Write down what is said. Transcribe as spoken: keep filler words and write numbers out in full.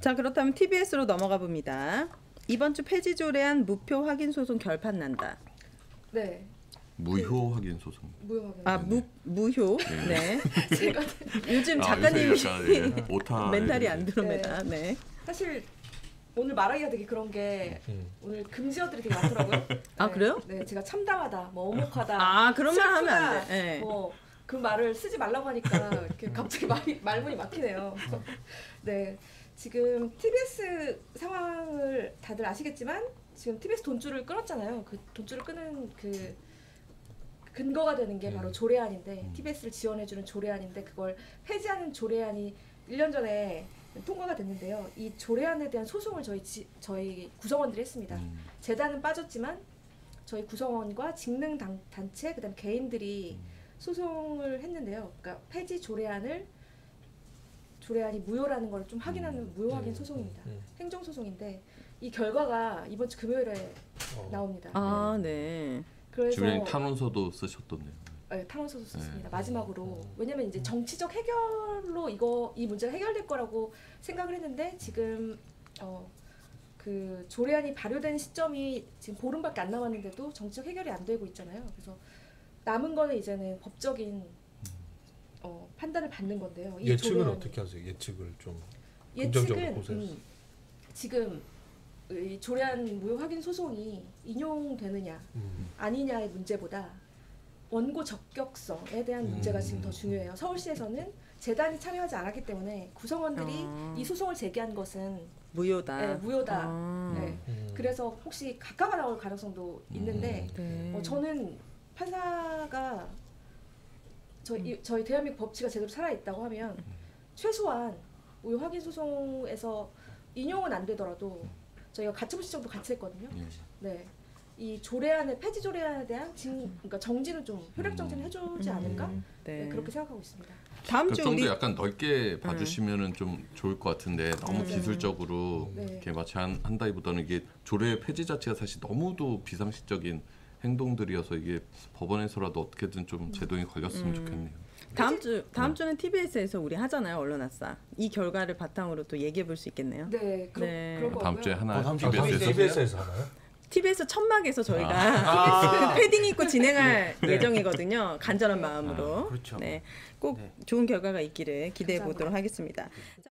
자, 그렇다면 티비에스로 넘어가 봅니다. 이번 주 폐지 조례안 무표 확인 소송 결판 난다. 네. 무효 그, 확인 소송. 무효 확인. 아, 무 무효. 네. 네. 제가 요즘 작가님이 아, 네. 오타 멘탈이 안 들어옵니다. 네. 네. 사실 오늘 말하기가 되게 그런 게 음. 오늘 금지어들이 되게 많더라고요. 아, 네. 그래요? 네, 제가 참담하다, 뭐 어목하다. 아, 그런 말 하면 안 돼. 네. 뭐 그 말을 쓰지 말라고 하니까 이렇게 갑자기 말이, 말문이 막히네요. 네, 지금 티비에스 상황을 다들 아시겠지만 지금 티비에스 돈줄을 끊었잖아요. 그 돈줄을 끄는 그 근거가 되는 게 바로 조례안인데 음. 티비에스를 지원해주는 조례안인데 그걸 폐지하는 조례안이 일 년 전에 통과가 됐는데요. 이 조례안에 대한 소송을 저희 지, 저희 구성원들이 했습니다. 음. 재단은 빠졌지만 저희 구성원과 직능 단, 단체 그다음 개인들이 음. 소송을 했는데요. 그러니까 폐지 조례안을 조례안이 무효라는 걸 좀 확인하는 음. 무효 확인 소송입니다. 음. 행정 소송인데 이 결과가 이번 주 금요일에 어. 나옵니다. 아, 네. 그래서 주변에 탄원서도 쓰셨던데요. 네, 탄원서도 썼습니다. 네. 마지막으로. 왜냐면 이제 정치적 해결로 이거 이 문제가 해결될 거라고 생각을 했는데 지금 어, 그 조례안이 발효된 시점이 지금 보름밖에 안 남았는데도 정치적 해결이 안 되고 있잖아요. 그래서 남은 거는 이제는 법적인 어, 판단을 받는 건데요. 이 예측은 조례안, 어떻게 하세요? 예측을 좀 예측은 음, 지금 이 조례안 무효 확인 소송이 인용되느냐 음. 아니냐의 문제보다 원고 적격성에 대한 음. 문제가 지금 더 중요해요. 서울시에서는 재단이 참여하지 않았기 때문에 구성원들이 어. 이 소송을 제기한 것은 무효다. 네, 무효다. 어. 네. 음. 그래서 혹시 각하가 나올 가능성도 있는데 음. 네. 어, 저는 판사가 저희, 음. 저희 대한민국 법치가 제대로 살아있다고 하면 최소한 무효 확인 소송에서 인용은 안 되더라도 저희가 가처분 신청도 같이 했거든요. 네. 이 조례안의 폐지 조례안에 대한 진, 그러니까 정지는 좀 효력 정지는 해주지 않을까? 음. 네. 네, 그렇게 생각하고 있습니다. 다음 주 우리... 우리 약간 넓게 봐주시면은 음. 좀 좋을 것 같은데 너무 음. 기술적으로 네. 이렇게 마치 한, 한다기보다는 이게 조례 폐지 자체가 사실 너무도 비상식적인 행동들이어서 이게 법원에서라도 어떻게든 좀 제동이 걸렸으면 음. 좋겠네요. 다음 주 다음 네. 주는 티비에스에서 우리 하잖아요. 언론아싸. 이 결과를 바탕으로 또 얘기해 볼 수 있겠네요. 네, 그러, 네. 그런 거고요. 다음 주에 하나 어, 티비에스에서, 티비에스에서 하나요? 티비에스 천막에서 저희가 아. 티비에스 그 패딩 입고 진행할 네. 예정이거든요. 간절한 마음으로. 아, 그렇죠. 네, 꼭 네. 좋은 결과가 있기를 기대해 감사합니다. 보도록 하겠습니다.